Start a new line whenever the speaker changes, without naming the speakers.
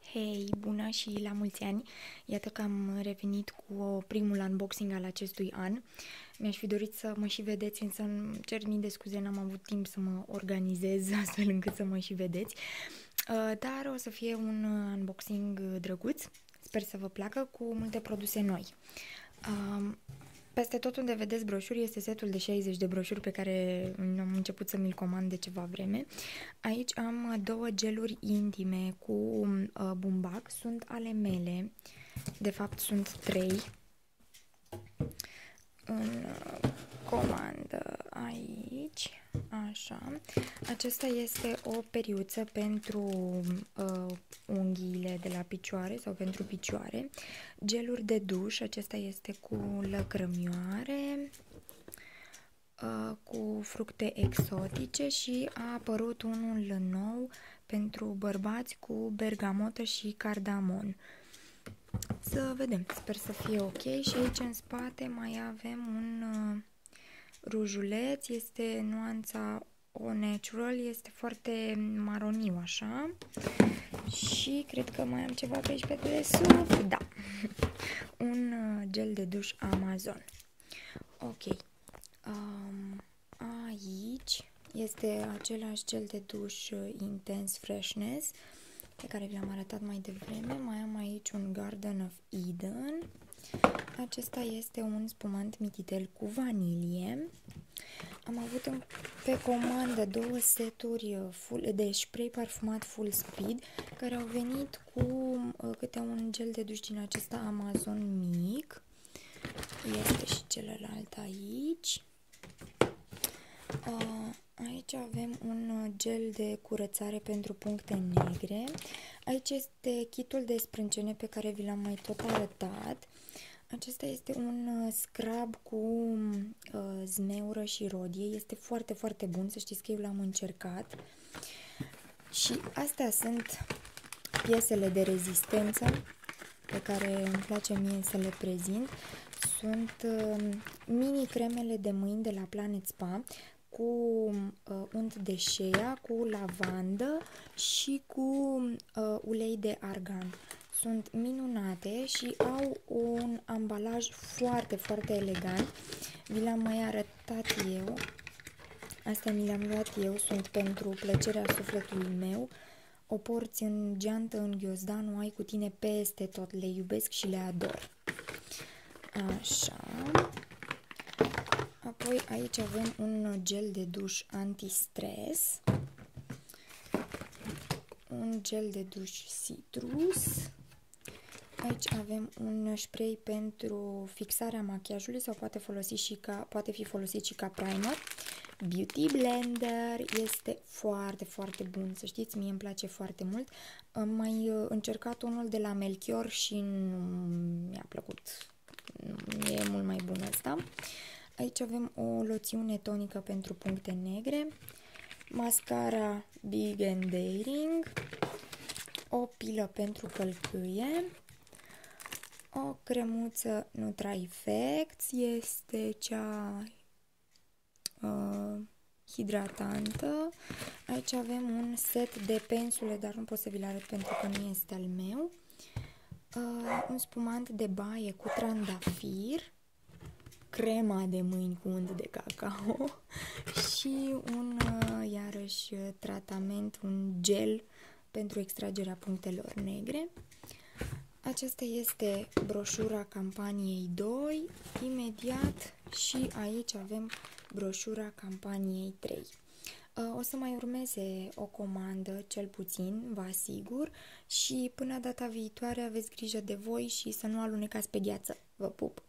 Hei, bună și la mulți ani! Iată că am revenit cu primul unboxing al acestui an. Mi-aș fi dorit să mă și vedeți, însă îmi cer mii de scuze, n-am avut timp să mă organizez astfel încât să mă și vedeți. Dar o să fie un unboxing drăguț, sper să vă placă, cu multe produse noi. Peste tot unde vedeți broșuri este setul de 60 de broșuri pe care am început să mi-l comand de ceva vreme. Aici am două geluri intime cu bumbac, sunt ale mele, de fapt sunt 3 în comandă aici, așa. Acesta este o periuță pentru unghiile de la picioare sau pentru picioare. Geluri de duș, acesta este cu lăcrămioare, cu fructe exotice și a apărut unul nou pentru bărbați cu bergamotă și cardamon. Să vedem, sper să fie ok. Și aici în spate mai avem un rujuleț, este nuanța O Natural, este foarte maroniu așa. Și cred că mai am ceva pe aici pe desubt, da, un gel de duș Amazon. Ok, aici este același gel de duș Intense Freshness pe care vi-l-am arătat mai devreme. Mai am aici un Garden of Eden. Acesta este un spumant mititel cu vanilie. Am avut pe comandă două seturi de spray parfumat Full Speed care au venit cu câte un gel de duș din acesta Amazon mic. Este și celălalt aici. Aici avem un gel de curățare pentru puncte negre. Aici este kitul de sprâncene pe care vi l-am mai tot arătat. Acesta este un scrub cu zmeură și rodie. Este foarte, foarte bun, să știți că eu l-am încercat. Și astea sunt piesele de rezistență pe care îmi place mie să le prezint. Sunt mini cremele de mâini de la Planet Spa cu unt de shea, cu lavandă și cu ulei de argan. Sunt minunate și au un ambalaj foarte, foarte elegant. Vi l-am mai arătat eu. Astea mi le-am luat eu, sunt pentru plăcerea sufletului meu. O porți în geantă, în ghiozdan, o ai cu tine peste tot. Le iubesc și le ador. Așa. Apoi aici avem un gel de duș anti-stres. Un gel de duș citrus. Aici avem un spray pentru fixarea machiajului sau poate fi folosit și ca primer. Beauty Blender este foarte, foarte bun, să știți, mie îmi place foarte mult. Am mai încercat unul de la Melchior și nu mi-a plăcut. E mult mai bun ăsta. Aici avem o loțiune tonică pentru puncte negre, mascara Big and Daring, o pilă pentru călcâie, o cremuță NutraEffects, este cea hidratantă. Aici avem un set de pensule, dar nu pot să vi-l arăt pentru că nu este al meu. Un spumant de baie cu trandafir, crema de mâini cu unt de cacao și iarăși tratament, un gel pentru extragerea punctelor negre. Aceasta este broșura campaniei 2, imediat, și aici avem broșura campaniei 3. O să mai urmeze o comandă, cel puțin, vă asigur, și până data viitoare aveți grijă de voi și să nu alunecați pe gheață. Vă pup!